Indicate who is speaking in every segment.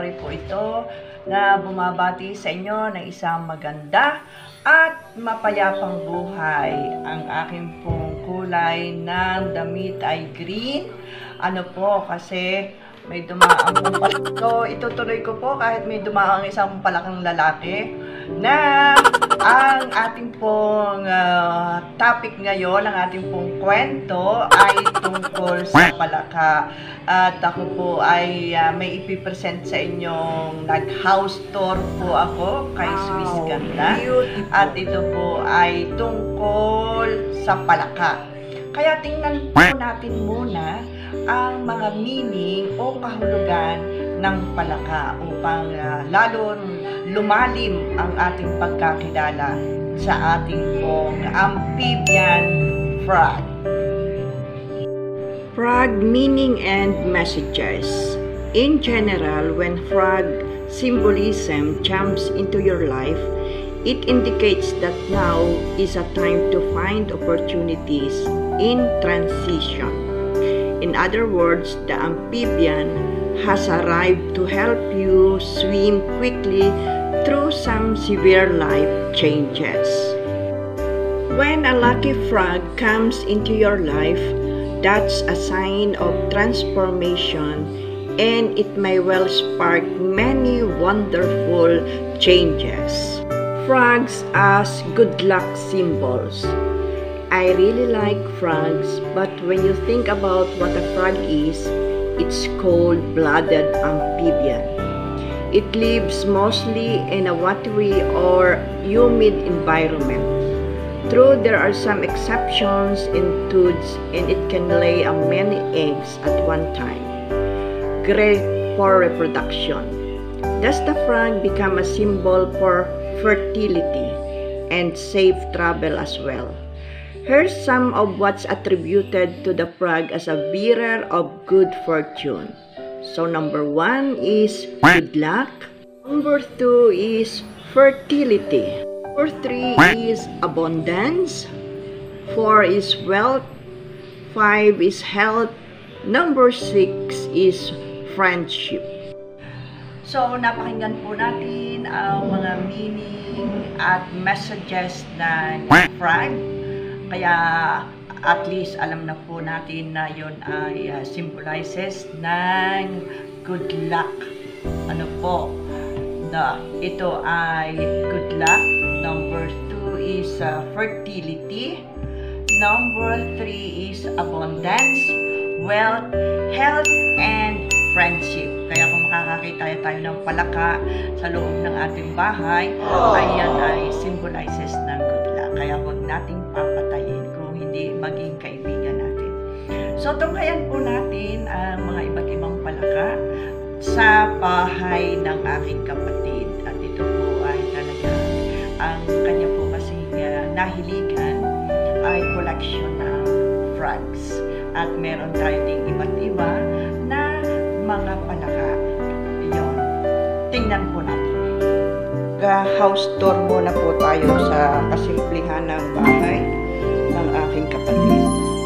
Speaker 1: story po ito na bumabati sa inyo ng isang maganda at mapayapang buhay. Ang aking pong kulay ng damit ay green. Ano po, kasi may dumaang po pa. So, itutuloy ko po kahit may dumaang isang palakang lalaki na ang ating pong topic ngayon, ang ating pong kwento ay tungkol sa palaka. At ako po ay may ipipresent sa inyong nag-house tour po ako kay Swiss Ganda. At ito po ay tungkol sa palaka. Kaya tingnan po natin muna ang mga meaning o kahulugan ng palaka upang lalong lumalim ang ating pagkakilala sa ating pong amphibian frog. Frog meaning and messages. In general, when frog symbolism jumps into your life, it indicates that now is a time to find opportunities in transition. In other words, the amphibian has arrived to help you swim quickly through some severe life changes. When a lucky frog comes into your life, that's a sign of transformation, and it may well spark many wonderful changes. Frogs as good luck symbols. I really like frogs, but when you think about what a frog is, it's cold-blooded amphibian. It lives mostly in a watery or humid environment. True, there are some exceptions in tuds, and it can lay many eggs at one time. Great for reproduction. Thus, the frog become a symbol for fertility and safe travel as well. Here's some of what's attributed to the frog as a bearer of good fortune. So number 1 is good luck. Number 2 is fertility. Number 3 is abundance. 4 is wealth. 5 is health. Number 6 is friendship. So, napakinggan po natin ang mga meaning at messages ng frog. Kaya at least alam na po natin na yun ay symbolizes ng good luck. Ano po? Ito ay good luck. Number 2 is fertility. Number 3 is abundance, wealth, health, and friendship. Kaya kung makakakita tayo ng palaka sa loob ng ating bahay, ayan ay symbolizes ng good luck. Kaya huwag nating papatayin kung hindi maging kaibigan natin. So, tunghayan po natin ang mga iba't ibang palaka sa bahay ng aking kapatid. At ito po ay talaga ang kanya po kasi nahiligan ay collection ng frogs. At meron tayo ding iba't iba na mga palaka. Iyon. Tingnan po natin. House tour muna po tayo sa kasimplihan ng bahay ng aking kapatid.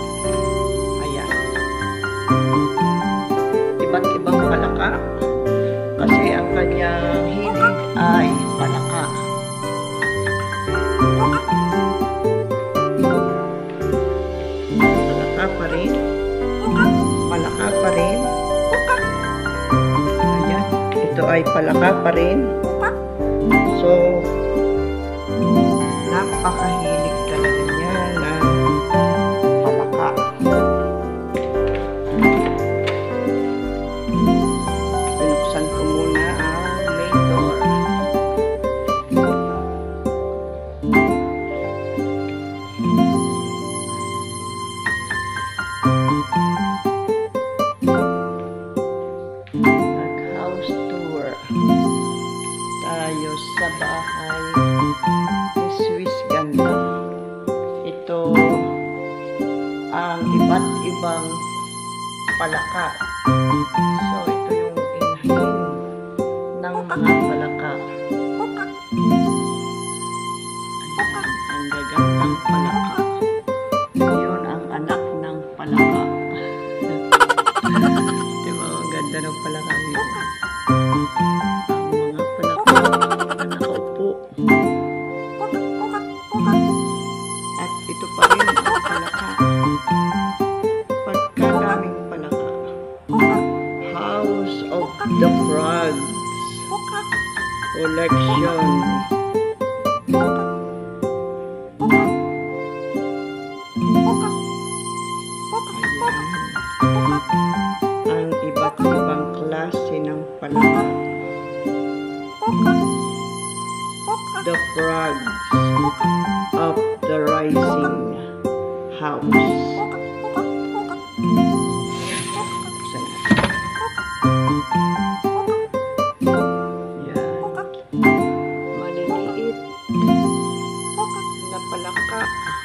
Speaker 1: Ayan. Iba't ibang palaka. Kasi ang kanyang hilig ay palaka. Palaka pa rin. Palaka pa rin. Ayan. Ito ay palaka pa rin. So, napakahilig talaga niya ng palaka. Binuksan ko muna ang main door. Nag-house tour tayo sa bahay ni Swiss Ganda. Ito ang iba't ibang palaka. So, ito yung inahin ng mga palaka. Ayan, ang gagandang palaka. Yun ang anak ng palaka. Diba, ang ganda ng palaka nito. down. Ang iba't ibang klase ng palaka. The frogs of the rising house. Maliliit na palaka.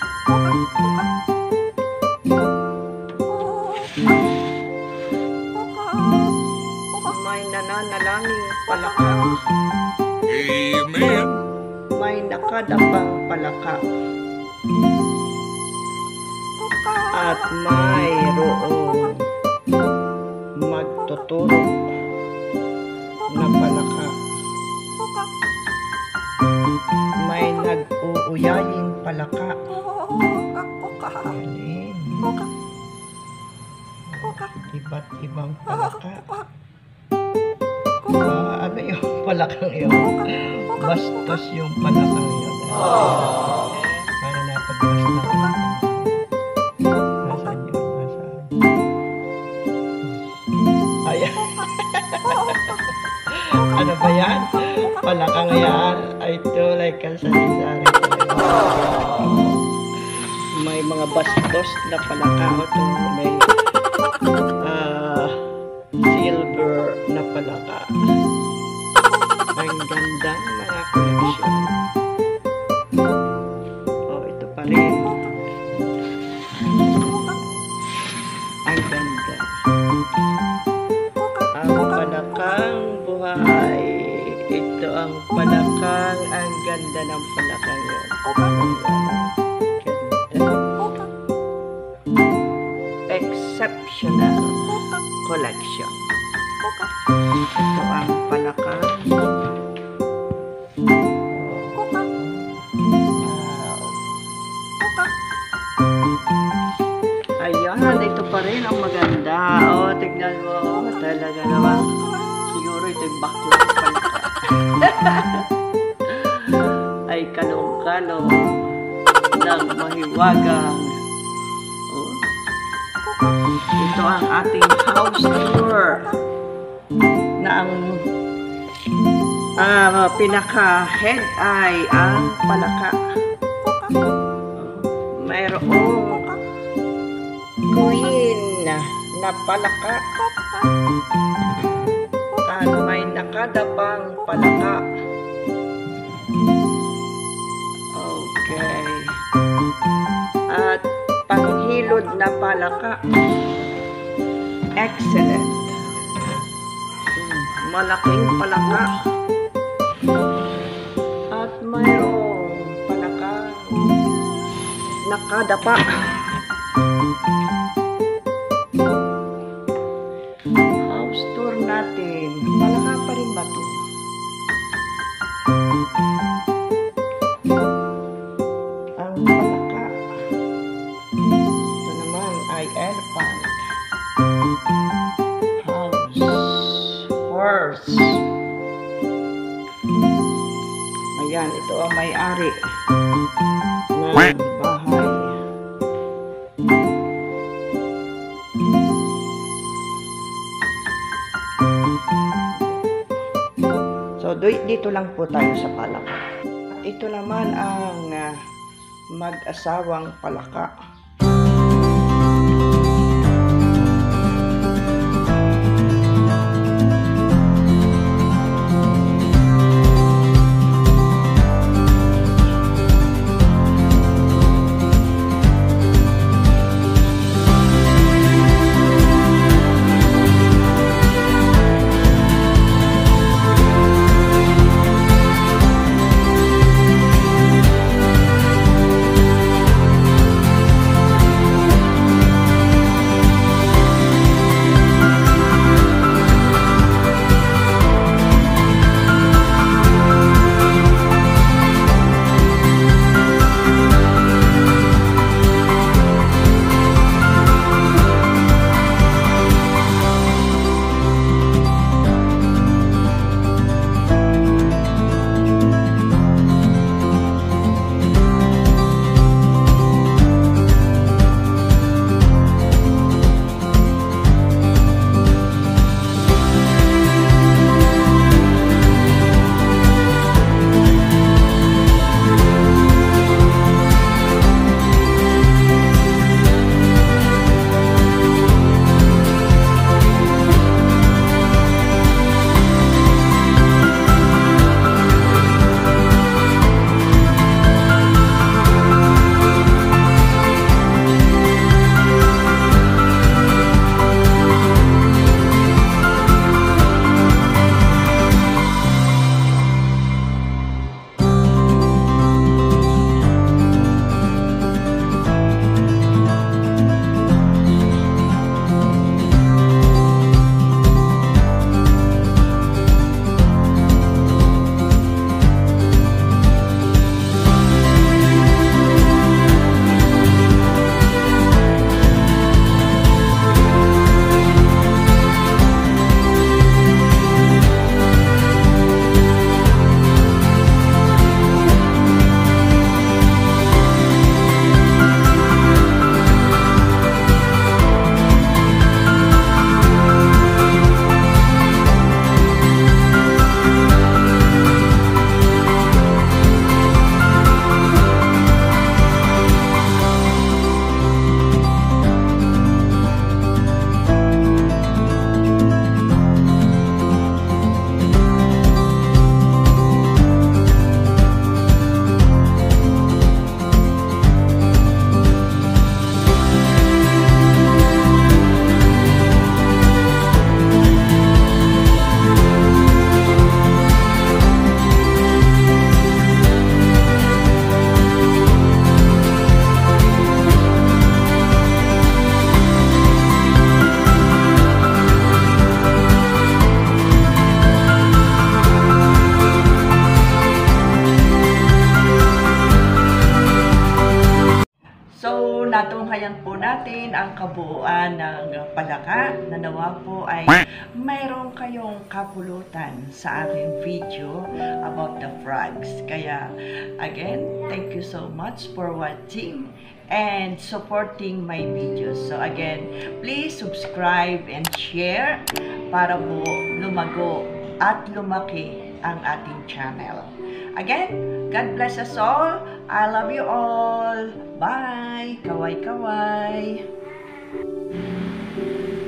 Speaker 1: May nananalangin palaka.
Speaker 2: Amen.
Speaker 1: May nakadapang palaka. At mayroong magtuturok na palaka. May nag-uuyaying palaka. Galing. Iba't ibang palaka. Ano yung palakang yun? Bastos yung palakang yun. Para napag-bas na. Nasaan yun? Nasaan? Ayan. Ano ba yan? Palakang yan. Ay tulay ka sari-sari. May mga bastos na palaka. Ito may silver na palaka. Ang gandang mga koleksyon. Oh, ito pa rin. Ang ganda. Ang palakang buhay. Ito ang palakang, ang ganda ng palakang yun. Exceptional collection. Ito ang palakang. Ayan, ito pa rin ang maganda. Oh, tignan mo. Talaga naman. Siguro ito yung baklas palaka. Ay kalong-kalong ng mahiwagang. Oh. Ito ang ating house tour na ang pinaka-head ay ang palaka. Mayroong queen na palaka at may nakadapang palaka. Okay. At panghilod na palaka. Excellent. Malaking palaka. At mayroong palaka nakadapa. House tour natin. Palaka pa rin ba ito? Ang palaka. Ito naman ay elephant. House. Horse. Ayan, ito ang may-ari ng bahay. So, dito lang po tayo sa palaka. At ito naman ang mag-asawang palaka. natunghayan po natin ang kabuuan ng palaka na nawa po ay mayroon kayong kapulutan sa aking video about the frogs. Kaya, again, thank you so much for watching and supporting my videos. So again, please subscribe and share para po lumago at lumaki ang ating channel. Again, God bless us all. I love you all. Bye. Kaway-kaway.